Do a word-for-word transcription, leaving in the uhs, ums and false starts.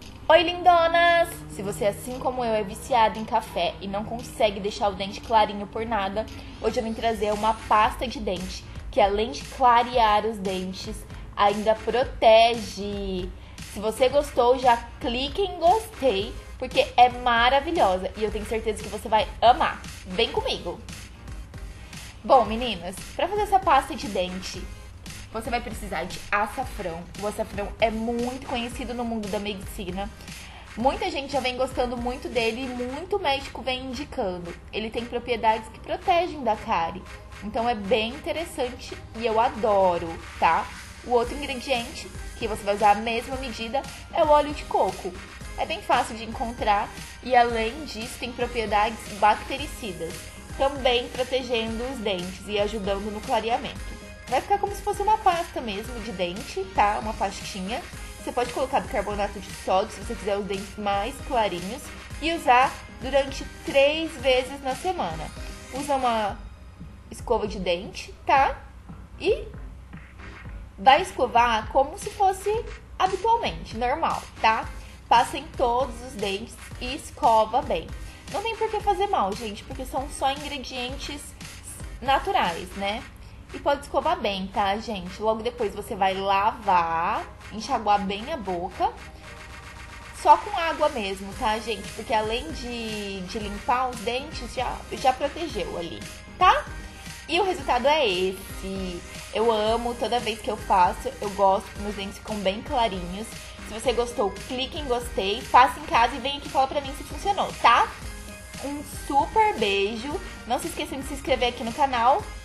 Oi, lindonas! Se você, assim como eu, é viciado em café e não consegue deixar o dente clarinho por nada, hoje eu vim trazer uma pasta de dente que, além de clarear os dentes, ainda protege. Se você gostou, já clique em gostei, porque é maravilhosa e eu tenho certeza que você vai amar. Vem comigo! Bom, meninas, para fazer essa pasta de dente, você vai precisar de açafrão. O açafrão é muito conhecido no mundo da medicina. Muita gente já vem gostando muito dele e muito médico vem indicando. Ele tem propriedades que protegem da cárie. Então é bem interessante e eu adoro, tá? O outro ingrediente, que você vai usar a mesma medida, é o óleo de coco. É bem fácil de encontrar e, além disso, tem propriedades bactericidas, também protegendo os dentes e ajudando no clareamento. Vai ficar como se fosse uma pasta mesmo de dente, tá? Uma pastinha. Você pode colocar bicarbonato de sódio se você quiser os dentes mais clarinhos e usar durante três vezes na semana. Usa uma escova de dente, tá? E vai escovar como se fosse habitualmente, normal, tá? Passa em todos os dentes e escova bem. Não tem por que fazer mal, gente, porque são só ingredientes naturais, né? E pode escovar bem, tá, gente? Logo depois você vai lavar, enxaguar bem a boca, só com água mesmo, tá, gente? Porque além de, de limpar os dentes, já, já protegeu ali, tá? E o resultado é esse. Eu amo, toda vez que eu faço, eu gosto que meus dentes ficam bem clarinhos. Se você gostou, clique em gostei, faça em casa e vem aqui falar pra mim se funcionou, tá? Um super beijo. Não se esqueçam de se inscrever aqui no canal.